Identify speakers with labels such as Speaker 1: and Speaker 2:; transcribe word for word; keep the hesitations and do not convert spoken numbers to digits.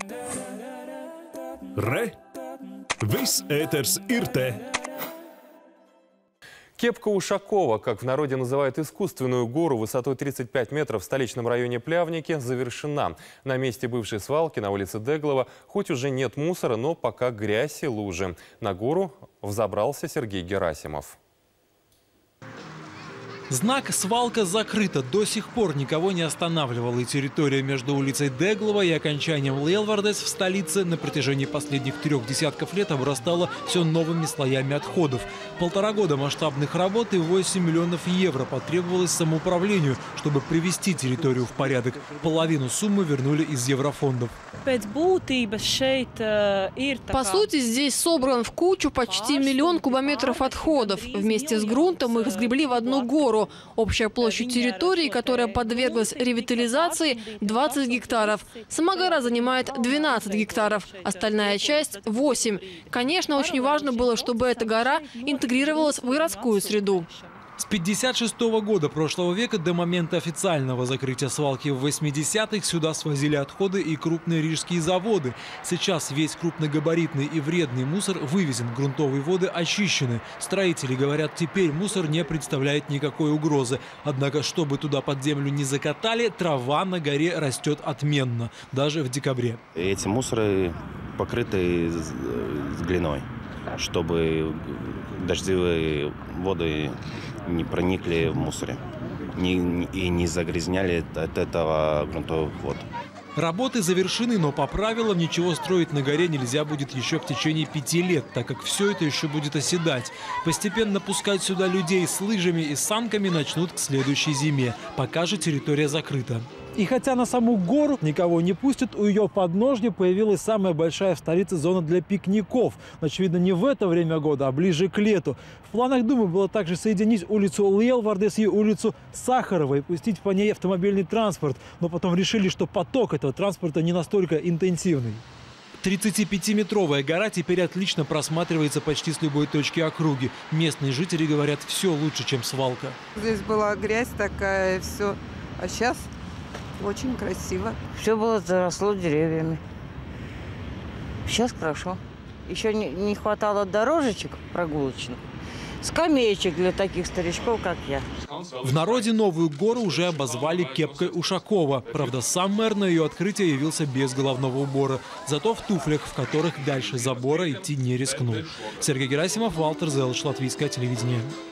Speaker 1: Re! Viss ēters ir te!
Speaker 2: Кепка Ушакова, как в народе называют искусственную гору высотой тридцать пять метров в столичном районе Плявники, завершена. На месте бывшей свалки на улице Деглова хоть уже нет мусора, но пока грязь и лужи. На гору взобрался Сергей Герасимов.
Speaker 3: Знак «Свалка закрыта» до сих пор никого не останавливал. И территория между улицей Деглова и окончанием Лейлвардес в столице на протяжении последних трех десятков лет обрастала все новыми слоями отходов. Полтора года масштабных работ и восемь миллионов евро потребовалось самоуправлению, чтобы привести территорию в порядок. Половину суммы вернули из еврофондов.
Speaker 4: По сути, здесь собран в кучу почти миллион кубометров отходов. Вместе с грунтом их сгребли в одну гору. Общая площадь территории, которая подверглась ревитализации, двадцать гектаров. Сама гора занимает двенадцать гектаров, остальная часть – восемь. Конечно, очень важно было, чтобы эта гора интегрировалась в городскую среду.
Speaker 3: С пятьдесят шестого года прошлого века до момента официального закрытия свалки в восьмидесятых сюда свозили отходы и крупные рижские заводы. Сейчас весь крупногабаритный и вредный мусор вывезен, грунтовые воды очищены. Строители говорят, теперь мусор не представляет никакой угрозы. Однако, чтобы туда под землю не закатали, трава на горе растет отменно, даже в декабре.
Speaker 5: Эти мусоры покрыты с глиной, чтобы дождевые воды не проникли в мусоре не, и не загрязняли от этого грунтовых вод.
Speaker 3: Работы завершены, но по правилам ничего строить на горе нельзя будет еще в течение пяти лет, так как все это еще будет оседать. Постепенно пускать сюда людей с лыжами и санками начнут к следующей зиме, пока же территория закрыта. И хотя на саму гору никого не пустят, у ее подножья появилась самая большая в столице зона для пикников. Но, очевидно, не в это время года, а ближе к лету. В планах Думы было также соединить улицу Лейлвардес и улицу Сахарова и пустить по ней автомобильный транспорт. Но потом решили, что поток этого транспорта не настолько интенсивный. тридцатипятиметровая гора теперь отлично просматривается почти с любой точки округи. Местные жители говорят, все лучше, чем свалка.
Speaker 6: Здесь была грязь такая, все. А сейчас очень красиво.
Speaker 7: Все было заросло деревьями. Сейчас хорошо. Еще не, не хватало дорожечек прогулочных, скамеечек для таких старичков, как я.
Speaker 3: В народе новую гору уже обозвали кепкой Ушакова. Правда, сам мэр на ее открытие явился без головного убора. Зато в туфлях, в которых дальше забора идти не рискнул. Сергей Герасимов, Валтер Зелш, Латвийское телевидение.